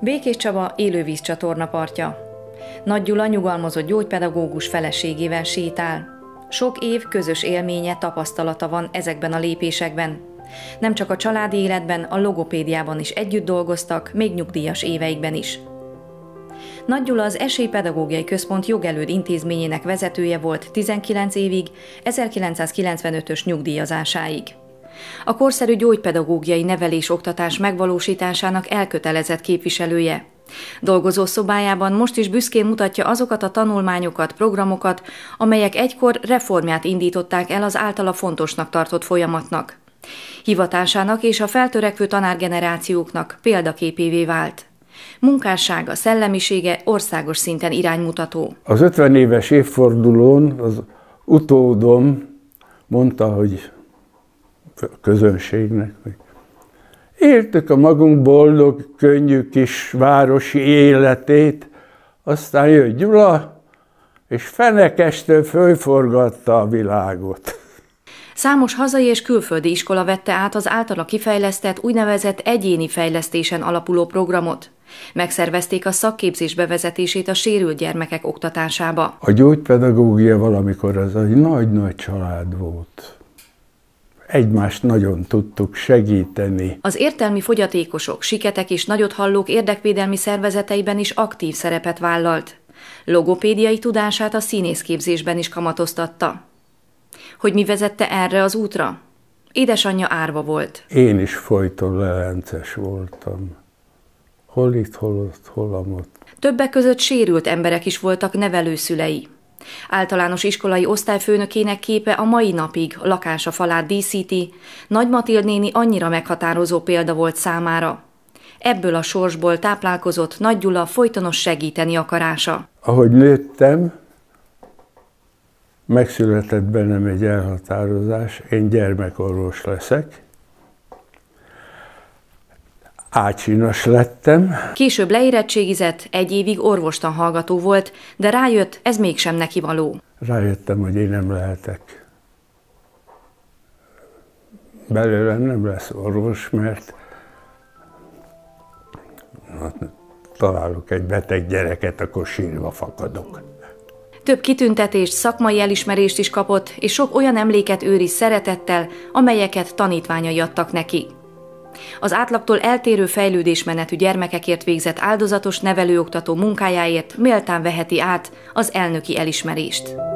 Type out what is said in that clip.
Békés Csaba élővízcsatorna partja. Nagy Gyula nyugalmazott gyógypedagógus feleségével sétál. Sok év közös élménye, tapasztalata van ezekben a lépésekben. Nem csak a családi életben, a logopédiában is együtt dolgoztak, még nyugdíjas éveikben is. Nagy Gyula az Esélypedagógiai Központ jogelőd intézményének vezetője volt 19 évig, 1995-ös nyugdíjazásáig. A korszerű gyógypedagógiai nevelés-oktatás megvalósításának elkötelezett képviselője. Dolgozó szobájában most is büszkén mutatja azokat a tanulmányokat, programokat, amelyek egykor reformját indították el az általa fontosnak tartott folyamatnak. Hivatásának és a feltörekvő tanárgenerációknak példaképévé vált. Munkássága, szellemisége országos szinten iránymutató. Az 50 éves évfordulón az utódom mondta, hogy a közönségnek, hogy éltük a magunk boldog, könnyű kis városi életét, aztán jött Gyula, és fenekestől fölforgatta a világot. Számos hazai és külföldi iskola vette át az általa kifejlesztett úgynevezett egyéni fejlesztésen alapuló programot. Megszervezték a szakképzés bevezetését a sérült gyermekek oktatásába. A gyógypedagógia valamikor az egy nagy-nagy család volt. Egymást nagyon tudtuk segíteni. Az értelmi fogyatékosok, siketek és nagyothallók érdekvédelmi szervezeteiben is aktív szerepet vállalt. Logopédiai tudását a színészképzésben is kamatoztatta. Hogy mi vezette erre az útra? Édesanyja árva volt. Én is folyton lelences voltam. Hol itt, hol ott, hol amott. Többek között sérült emberek is voltak nevelőszülei. Általános iskolai osztályfőnökének képe a mai napig a lakása falát díszíti, Nagy Matild néni annyira meghatározó példa volt számára. Ebből a sorsból táplálkozott Nagy Gyula folytonos segíteni akarása. Ahogy nőttem, megszületett bennem egy elhatározás, én gyermekorvos leszek. Ácsinas lettem. Később leérettségizett, 1 évig orvostanhallgató volt, de rájött, ez mégsem neki való. Rájöttem, hogy én nem lehetek. Belőlem nem lesz orvos, mert találok egy beteg gyereket, akkor sírva fakadok. Több kitüntetést, szakmai elismerést is kapott, és sok olyan emléket őriz szeretettel, amelyeket tanítványai adtak neki. Az átlagtól eltérő fejlődésmenetű gyermekekért végzett áldozatos nevelőoktató munkájáért méltán veheti át az elnöki elismerést.